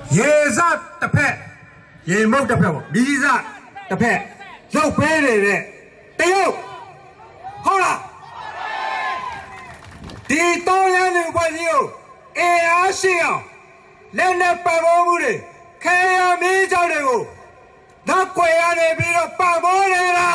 ရေစတစ်ဖက်ရေမုတ်တစ်ဖက်ပေါ့မီးစတစ်ဖက်ရုပ်ပေးနေတဲ့တရုတ်ဟုတ်လားဒီတော့ရတဲ့အဖွဲ့ကြီးကိုအေအားရှိအောင်လက်နဲ့ပတ်ပေါ်မှုတွေခဲရမင်းကြောင့်တွေကိုနောက်ွယ်ရနေပြီးတော့ပတ်ပေါ်နေတာ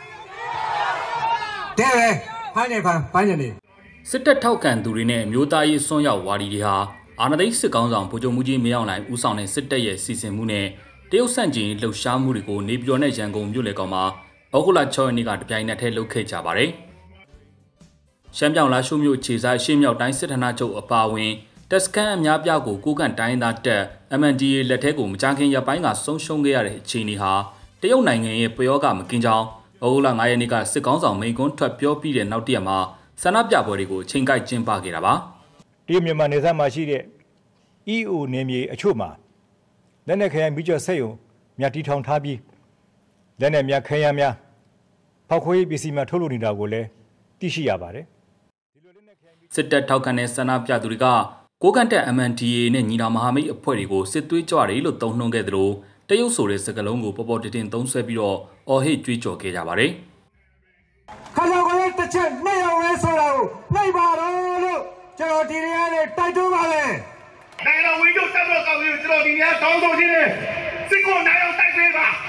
တဲ့ဖမ်းနေဖမ်းနေစစ်တပ်ထောက်ခံသူတွေနဲ့မျိုးသားရေးစွန့်ရောက်ဝါဒီတွေဟာအာဏာသိမ်းစစ်ကောင်ဆောင်ဗိုလ်ချုပ်မှုကြီးမင်းအောင်လှိုင်ဦးဆောင်တဲ့စစ်တပ်ရဲ့စီစဉ်မှုနဲ့တရုတ်ဆန့်ကျင်လှုပ်ရှားမှုတွေကိုနေပြည်တော်နဲ့ရန်ကုန်မြို့လေကောင်မှာဩဂုတ်လ6ရက်နေ့ကတပြိုင်နက်တည်းလုပ်ခဲ့ကြပါတယ်။ရှမ်းပြောင်လာရှိုးမြို့ခြေဆိုင်ရှေ့မြောက်တိုင်းစစ်ဌာနချုပ်အပါအဝင်တပ်စခန်းအများပြားကိုကိုကန့်တိုင်းသားတပ် MNDAA လက်ထဲကိုမကြာခင်ရပ်ပိုင်းကဆုံးရှုံးခဲ့ရတဲ့အခြေအနေဟာတရုတ်နိုင်ငံရဲ့ပယောကမကင်းကြောင်းဩဂုတ်လ9ရက်နေ့ကစစ်ကောင်ဆောင်မိန့်ခွန်းထွက်ပြောပြီးတဲ့နောက်တရက်မှာဆန္ဒပြပွဲတွေကိုချိန်ကိုက်ကျင်းပခဲ့တာပါ။တရုတ်မြန်မာနယ်စပ်မှာရှိတဲ့ EO နယ်မြေအချို့မှာလက်နက်ခဲယမ်းမိကျော်ဆက်ယုံမြတီထောင်ထားပြီးလက်နက်များခဲယမ်းများဖောက်ခွဲရေးပစ္စည်းများထုတ်လုပ်နေတာကိုလည်းသိရှိရပါတယ်။စစ်တပ်ထောက်ခံတဲ့ဆန္ဒပြသူတွေကကိုကန့်တက် MNDAA နဲ့ညီနောင်မဟာမိတ်အဖွဲ့တွေကိုစစ်သွေးကြွတယ်လို့သုံးနှုန်းခဲ့သလိုတရုတ်ဆိုတဲ့စကားလုံးကိုပေါ်ပေါ်တင်တင်သုံးဆွဲပြီးတော့အော်ဟစ်ကြွေးကြော်ခဲ့ကြပါတယ်။ခါရောက်လည်းတစ်ချက်နှိမ့်အောင်လဲဆိုတာကိုနှိမ့်ပါတော့လို့ကျွန်တော်ဒီနေ့ကနေတိုက်တွန်းပါလေ။နိုင်ငံတော်ဝန်ကြီးတပ်မတော်ကောင်စီကိုကျွန်တော်ဒီနေ့တောင်းဆိုခြင်းနဲ့စစ်ကိုနိုင်အောင်တိုက်ပေးပါ။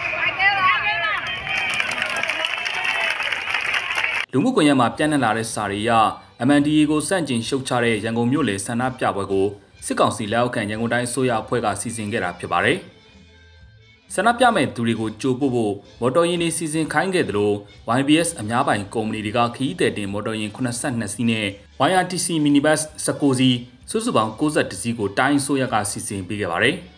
လူမှုကွန်ရက်မှာပြန့်နှံ့လာတဲ့စာတွေအရ MNDAA ကိုစန့်ကျင်ရှုတ်ချတဲ့ရန်ကုန်မြို့လေဆန္ဒပြပွဲကိုစစ်ကောင်စီလက်အောက်ခံရန်ကုန်တိုင်းအစိုးရအဖွဲ့ကစီစဉ်ခဲ့တာဖြစ်ပါတယ်။ဆန္ဒပြမဲ့သူတွေကိုကြိုပို့ဖို့မော်တော်ယာဉ်တွေစီစဉ်ခိုင်းခဲ့သလို YBS အများပိုင်ကုမ္ပဏီတွေကခီးတဲ့တင်မော်တော်ယာဉ်82စီးနဲ့ YRTC minibus 19စီးစုစုပေါင်း62စီးကိုတိုင်းအစိုးရကစီစဉ်ပေးခဲ့ပါတယ်။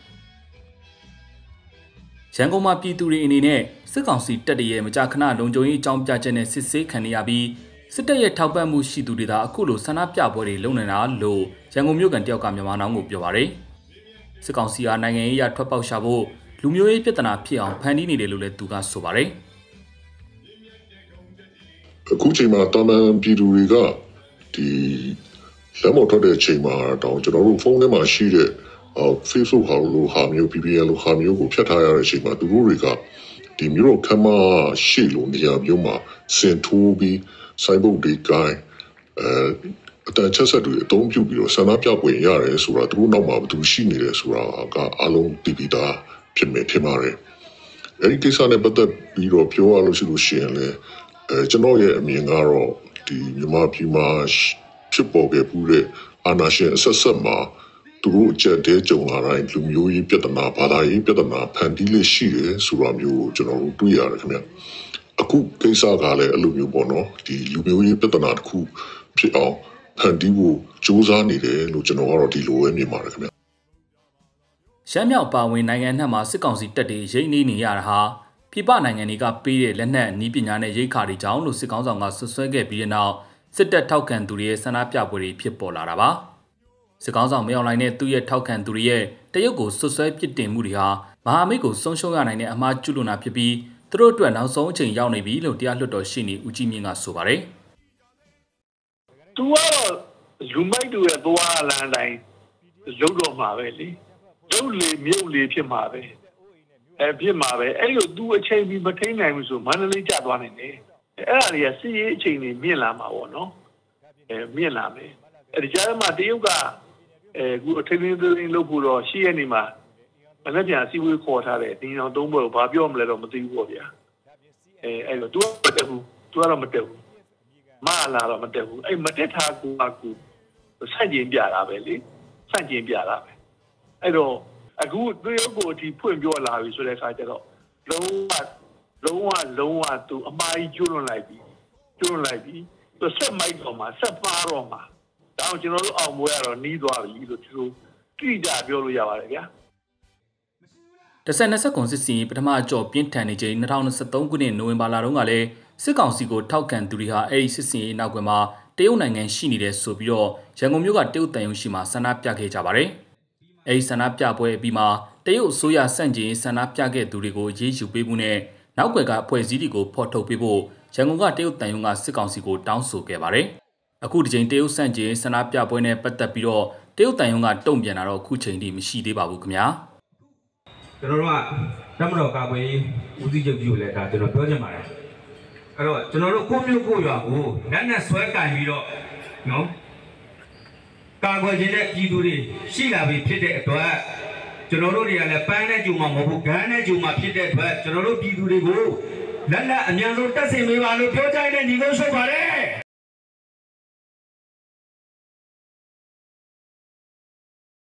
ရန်ကုန်မှာပြည်သူတွေအနေနဲ့စစ်ကောင်စီတပ်တွေရဲ့မကြာခဏလုံခြုံရေးအကြောင်းပြချက်နဲ့စစ်ဆေးခံနေရပြီးစစ်တပ်ရဲ့ထောက်ပံ့မှုရှိသူတွေသာအခုလိုဆန္ဒပြပွဲတွေလုပ်နေတာလို့ရန်ကုန်မြို့ကန်တယောက်ကမြန်မာနောင်ကိုပြောပါတယ်။စစ်ကောင်စီကနိုင်ငံရေးအထွက်ပေါက်ရှာဖို့လူမျိုးရေးပြဿနာဖြစ်အောင်ဖန်တီးနေတယ်လို့လည်းသူကဆိုပါတယ်။အခုချိန်မှာတာမန်ပြည်သူတွေကဒီလက်မော်ထွက်တဲ့အချိန်မှာတော့ကျွန်တော်တို့ဖုန်းထဲမှာရှိတဲ့Facebook ဟာမျိုး PPL ဟာမျိုးကိုဖျက်ထားရတဲ့အချိန်မှာသူတို့တွေကဒီမျိုးခမရှိလို့နေရာမျိုးမှာစင်ထိုးပြီးစိုင်းဘုတ်တွေကိုင်းအတန်ချက်ဆက်တွေအသုံးပြုပြီးတော့ဆန္ဒပြပွဲရတယ်ဆိုတာသူတို့နောက်မှာဘယ်သူရှိနေတယ်ဆိုတာကအလုံးတည်ပြီးသားဖြစ်မယ်ထင်ပါတယ်။အဲဒီကိစ္စနဲ့ပတ်သက်ပြီးတော့ပြောရလို့ရှိရင်လည်းကျွန်တော်ရဲ့အမြင်ကတော့ဒီမြန်မာပြည်မှာဖြစ်ပေါ်ခဲ့မှုတဲ့အာဏာရှင်အဆက်ဆက်မှာသူတို့အကြက်တဲကြုံလာတိုင်းလူမျိုးရေးပြဿနာဘာသာရေးပြဿနာဖန်တီးလေးရှိတယ်ဆိုတာမျိုးကိုကျွန်တော်တို့တွေ့ရတယ်ခင်ဗျ။အခုကိစ္စကလည်းအလိုမျိုးပေါ့နော်ဒီလူမျိုးရေးပြဿနာတစ်ခုဖြစ်အောင်ဖန်တီးဖို့စ조사နေတယ်လို့ကျွန်တော်ကတော့ဒီလိုပဲမြင်ပါတယ်ခင်ဗျ။ရှမ်းမြောက်ပါဝင်နိုင်ငံနှံ့မှာစစ်ကောင်စီတပ်တွေရိတ်နေနေရတာဟာပြည်ပနိုင်ငံတွေကပေးတဲ့လက်နက်နီးပညာနဲ့ရိတ်ခါတွေကြောင့်လို့စစ်ကောင်ဆောင်ကဆွဆွဲခဲ့ပြီးတဲ့နောက်စစ်တပ်ထောက်ခံသူတွေရဲ့ဆန္ဒပြပွဲတွေဖြစ်ပေါ်လာတာပါစစ်ကောင်ဆောင်မရောက်နိုင်တဲ့သူ့ရဲ့ထောက်ခံသူတွေရဲ့တရုတ်ကိုဆွဆွဲပစ်တင်မှုတွေဟာမဟာမိတ်ကိုဆုံးရှုံးရနိုင်တဲ့အမှားကျူးလွန်တာဖြစ်ပြီးသူတို့အတွက်နောက်ဆုံးအချိန်ရောက်နေပြီလို့တရားလွှတ်တော်ရှေ့နေဦးကြီးမြင့်ကဆိုပါတယ်သူကတော့လူမိုက်တို့ရဲ့သွားလမ်းတိုင်းလုံးတော့မှာပဲလေလုံးလေမြုပ်လေဖြစ်မှာပဲဖြစ်မှာပဲအဲ့လိုသူအချိန်ပြီးမထိန်နိုင်ဘူးဆိုမန္တလေးကျသွားနိုင်တယ်အဲ့ဒါတွေကစီးရေးအချိန်တွေမြင့်လာမှာပေါ့နော်မြင့်လာမယ်အဲ့ဒီကြားမှာတရုတ်ကအခုအထိန်သေးသေးလုပ်ဖို့တော့ရှိရနေမှာမနေ့ပြန်စီဝေးခေါ်ထားတယ်ဒီအောင်သုံးဖို့ဘာပြောမလဲတော့မသိဘူးပေါ့ဗျာအဲ့တော့ तू မတက်ဘူး तू ကတော့မတက်ဘူးမလာတော့မတက်ဘူးအဲ့မတက်ထားကူဆန့်ကျင်ပြတာပဲလေဆန့်ကျင်ပြတာပဲအဲ့တော့အခုတရုတ်ကိုဒီဖွင့်ပြောလာပြီဆိုတဲ့အခါကျတော့လုံးဝ तू အမှားကြီးကျွလွန်လိုက်ပြီသူဆက်မိုက်တော့မှာဆက်ပါတော့မှာဒါအောင်ကျွန်တော်တို့အောင်ပွဲရတော့နီးသွားပြီလို့သူတို့ကြည့်ကြပြောလို့ရပါတယ်ဗျာ 2029စစ်စီပထမအကြော့ပြင်းထန်နေချိန်2023ခုနှစ်နိုဝင်ဘာလတုန်းကလည်းစစ်ကောင်စီကိုထောက်ခံသူတွေဟာအဲဒီစစ်စီနောက်ကွယ်မှာတရုတ်နိုင်ငံရှိနေတယ်ဆိုပြီးတော့ရန်ကုန်မြို့ကတရုတ်တန်ယုံရှိမှာဆန္ဒပြခဲ့ကြပါတယ်။အဲဒီဆန္ဒပြပွဲအပြီးမှာတရုတ်အစိုးရစန့်ကျင်ဆန္ဒပြခဲ့သူတွေကိုရေးယူပေးမှုနဲ့နောက်ကွယ်ကအဖွဲ့အစည်းတွေကိုဖော်ထုတ်ပေးဖို့ရန်ကုန်ကတရုတ်တန်ယုံကစစ်ကောင်စီကိုတောင်းဆိုခဲ့ပါတယ်။အခုဒီချိန်တရုတ်စန့်ကျင်ဆန္ဒပြပွဲနဲ့ပတ်သက်ပြီးတော့တရုတ်တန်ယုံကတုံ့ပြန်တာတော့အခုချိန်ထိမရှိသေးပါဘူးခင်ဗျာ။ကျွန်တော်တို့ကတမတော်ကာကွယ်ဦးစီးချုပ်ကြီးကိုလည်းဒါကျွန်တော်ပြောချင်ပါတယ်အဲ့တော့ကျွန်တော်တို့ကိုမျိုးကိုရွာကိုလက်နဲ့ဆွဲကင်ပြီးတော့နော်ကာကွယ်ခြင်းတဲ့ပြည်သူတွေရှိလာပြီဖြစ်တဲ့အတွက်ကျွန်တော်တို့တွေကလည်းပန်းနဲ့ကြုံမှာမဟုတ်ဘူးဂန်းနဲ့ကြုံမှာဖြစ်တဲ့အတွက်ကျွန်တော်တို့ပြည်သူတွေကိုလက်လက်အမြန်ဆုံးတက်ဆင်ပေးပါလို့ပြောကြတဲ့ညီကုန်းရှုပ်ပါတယ်